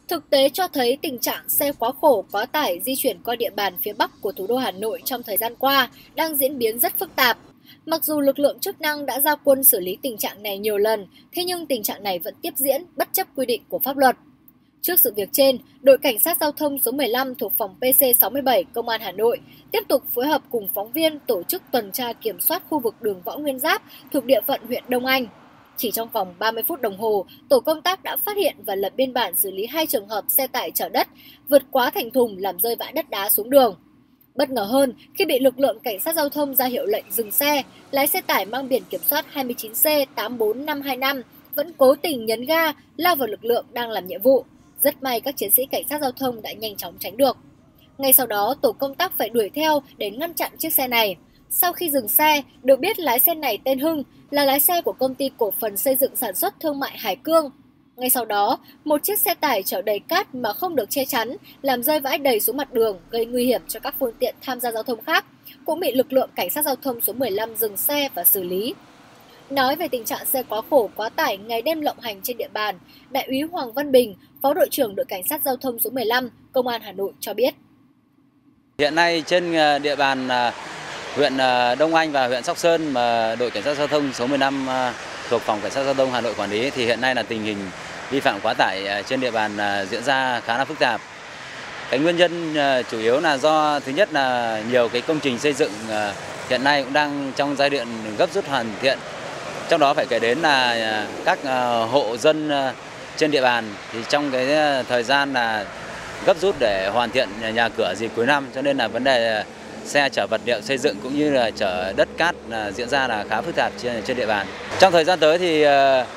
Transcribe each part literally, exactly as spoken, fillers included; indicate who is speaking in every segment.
Speaker 1: Thực tế cho thấy tình trạng xe quá khổ, quá tải di chuyển qua địa bàn phía Bắc của thủ đô Hà Nội trong thời gian qua đang diễn biến rất phức tạp. Mặc dù lực lượng chức năng đã ra quân xử lý tình trạng này nhiều lần, thế nhưng tình trạng này vẫn tiếp diễn bất chấp quy định của pháp luật. Trước sự việc trên, đội Cảnh sát Giao thông số mười lăm thuộc phòng P C sáu mươi bảy Công an Hà Nội tiếp tục phối hợp cùng phóng viên tổ chức tuần tra kiểm soát khu vực đường Võ Nguyên Giáp thuộc địa phận huyện Đông Anh. Chỉ trong vòng ba mươi phút đồng hồ, tổ công tác đã phát hiện và lập biên bản xử lý hai trường hợp xe tải chở đất vượt quá thành thùng làm rơi vãi đất đá xuống đường. Bất ngờ hơn, khi bị lực lượng cảnh sát giao thông ra hiệu lệnh dừng xe, lái xe tải mang biển kiểm soát hai chín C tám bốn năm hai năm vẫn cố tình nhấn ga lao vào lực lượng đang làm nhiệm vụ. Rất may các chiến sĩ cảnh sát giao thông đã nhanh chóng tránh được. Ngay sau đó, tổ công tác phải đuổi theo để ngăn chặn chiếc xe này. Sau khi dừng xe, được biết lái xe này tên Hưng, là lái xe của công ty cổ phần xây dựng sản xuất thương mại Hải Cương. Ngay sau đó, một chiếc xe tải chở đầy cát mà không được che chắn, làm rơi vãi đầy xuống mặt đường, gây nguy hiểm cho các phương tiện tham gia giao thông khác, cũng bị lực lượng Cảnh sát Giao thông số mười lăm dừng xe và xử lý. Nói về tình trạng xe quá khổ, quá tải ngày đêm lộng hành trên địa bàn, Đại úy Hoàng Văn Bình, Phó đội trưởng đội Cảnh sát Giao thông số mười lăm, Công an Hà Nội cho biết.
Speaker 2: Hiện nay trên địa bàn huyện Đông Anh và huyện Sóc Sơn mà đội Cảnh sát Giao thông số mười lăm thuộc phòng Cảnh sát Giao thông Hà Nội quản lý thì hiện nay là tình hình vi phạm quá tải trên địa bàn diễn ra khá là phức tạp. Cái nguyên nhân chủ yếu là do thứ nhất là nhiều cái công trình xây dựng hiện nay cũng đang trong giai đoạn gấp rút hoàn thiện. Trong đó phải kể đến là các hộ dân trên địa bàn thì trong cái thời gian là gấp rút để hoàn thiện nhà cửa dịp cuối năm, cho nên là vấn đề xe chở vật liệu xây dựng cũng như là chở đất cát là diễn ra là khá phức tạp trên, trên địa bàn. Trong thời gian tới thì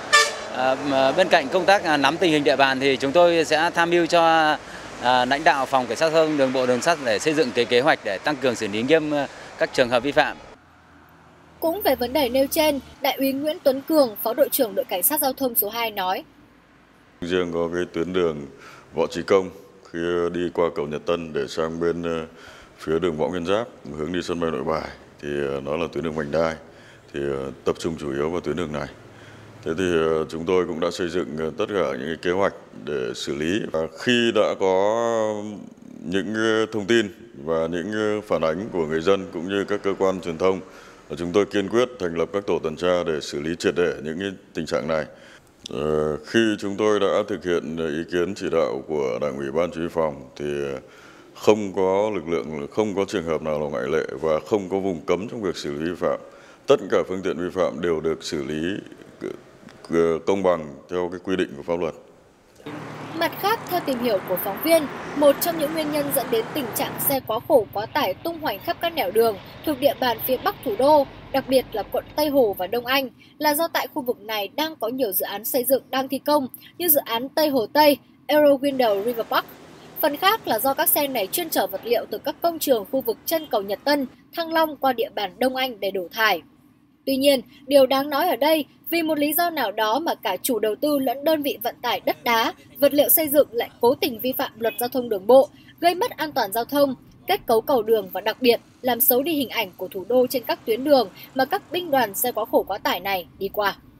Speaker 2: uh, bên cạnh công tác nắm tình hình địa bàn thì chúng tôi sẽ tham mưu cho uh, lãnh đạo phòng Cảnh sát Giao thông Đường bộ Đường sắt để xây dựng cái kế hoạch để tăng cường xử lý nghiêm các trường hợp vi phạm.
Speaker 1: Cũng về vấn đề nêu trên, Đại úy Nguyễn Tuấn Cường, Phó đội trưởng đội Cảnh sát Giao thông số hai nói:
Speaker 3: Riêng có cái tuyến đường Võ Trí Công khi đi qua cầu Nhật Tân để sang bên phía đường Võ Nguyên Giáp hướng đi sân bay Nội Bài thì nó là tuyến đường vành đai, thì tập trung chủ yếu vào tuyến đường này. Thế thì chúng tôi cũng đã xây dựng tất cả những cái kế hoạch để xử lý, và khi đã có những thông tin và những phản ánh của người dân cũng như các cơ quan truyền thông, chúng tôi kiên quyết thành lập các tổ tuần tra để xử lý triệt để những cái tình trạng này. Ờ, khi chúng tôi đã thực hiện ý kiến chỉ đạo của Đảng ủy Ban Chỉ huy phòng thì không có lực lượng, không có trường hợp nào là ngoại lệ và không có vùng cấm trong việc xử lý vi phạm. Tất cả phương tiện vi phạm đều được xử lý công bằng theo cái quy định của pháp luật.
Speaker 1: Mặt khác, theo tìm hiểu của phóng viên, một trong những nguyên nhân dẫn đến tình trạng xe quá khổ quá tải tung hoành khắp các nẻo đường thuộc địa bàn phía Bắc thủ đô, đặc biệt là quận Tây Hồ và Đông Anh, là do tại khu vực này đang có nhiều dự án xây dựng đang thi công như dự án Tây Hồ Tây, Eurowindow River Park. Phần khác là do các xe này chuyên chở vật liệu từ các công trường khu vực chân cầu Nhật Tân, Thăng Long qua địa bàn Đông Anh để đổ thải. Tuy nhiên, điều đáng nói ở đây, vì một lý do nào đó mà cả chủ đầu tư lẫn đơn vị vận tải đất đá, vật liệu xây dựng lại cố tình vi phạm luật giao thông đường bộ, gây mất an toàn giao thông, kết cấu cầu đường và đặc biệt làm xấu đi hình ảnh của thủ đô trên các tuyến đường mà các binh đoàn xe quá khổ quá tải này đi qua.